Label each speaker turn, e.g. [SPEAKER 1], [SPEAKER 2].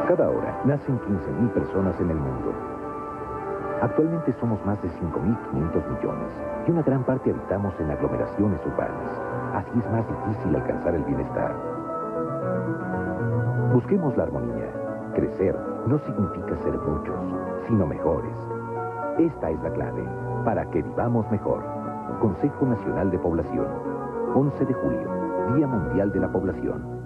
[SPEAKER 1] Cada hora nacen 15.000 personas en el mundo. Actualmente somos más de 5.500 millones y una gran parte habitamos en aglomeraciones urbanas. Así es más difícil alcanzar el bienestar. Busquemos la armonía. Crecer no significa ser muchos, sino mejores. Esta es la clave para que vivamos mejor. Consejo Nacional de Población. 11 de julio, Día Mundial de la Población.